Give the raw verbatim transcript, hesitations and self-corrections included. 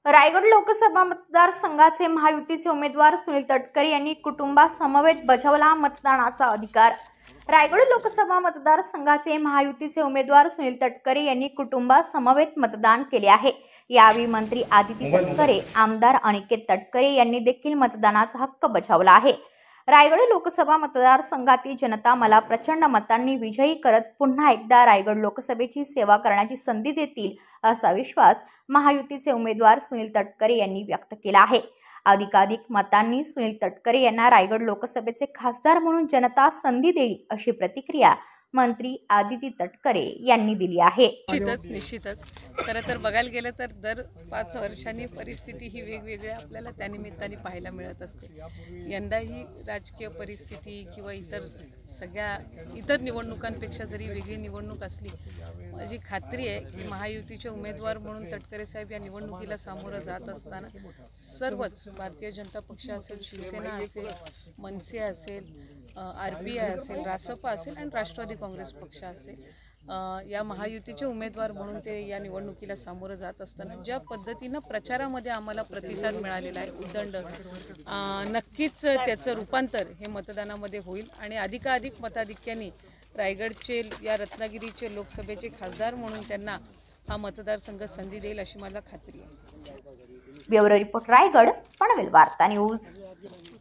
रायगड लोकसभा मतदारसंघाचे महायुतीचे उमेदवार सुनील तटकरे यांनी कुटुंबासमवेत बजावला मतदानाचा अधिकार। रायगड लोकसभा मतदारसंघाचे महायुतीचे उमेदवार सुनील तटकरे यांनी कुटुंबासमवेत मतदान केले आहे। यावेळी मंत्री आदिती तटकरे, आमदार अनिकेत तटकरे यांनी देखील मतदानाचा हक्क बजावला आहे। रायगड लोकसभा मतदारसंघातील जनता मला प्रचंड मतांनी विजयी करत पुन्हा एकदा रायगड लोकसभेची सेवा करण्याची संधी देतील असा विश्वास महायुतीचे उमेदवार सुनील तटकरे यांनी व्यक्त केला आहे। अधिकाधिक मतांनी सुनील तटकरे यांना रायगड लोकसभेचे खासदार म्हणून जनता संधी देईल अशी प्रतिक्रिया मंत्री आदिती तटकरे यांनी दिली आहे। निश्चितच निश्चितच खरं तर बघायला गेलं तर दर पाच वर्षांनी परिस्थिती ही वेगवेगळी आपल्याला त्या निमित्ताने पाहायला मिळत असते। यंदाही राजकीय परिस्थिती किंवा इतर सगळ्या इतर निवडणुकांपेक्षा जरी वेगळी निवडणूक असली, माझी खात्री आहे की महायुतीचे उमेदवार म्हणून तटकरे साहेब या निवडणुकीला सामोरं जात असताना सर्वच भारतीय जनता पक्ष असेल, शिवसेना असेल, मनसे असेल, आर पी आय असेल, रासपा असेल आणि राष्ट्रवादी काँग्रेस पक्ष असेल, या महायुतीचे उमेदवार म्हणून ते या निवडणुकीला सामोरं जात असताना ज्या पद्धतीनं प्रचारामध्ये आम्हाला प्रतिसाद मिळालेला आहे उदंड, नक्कीच त्याचं रूपांतर हे मतदानामध्ये होईल आणि अधिकाधिक मताधिक्याने रायगडचे या रत्नागिरीचे लोकसभेचे खासदार म्हणून त्यांना हा मतदारसंघ संधी देईल अशी मला खात्री आहे। ब्युरो रिपोर्ट, रायगड, पनवेल वार्ता न्यूज।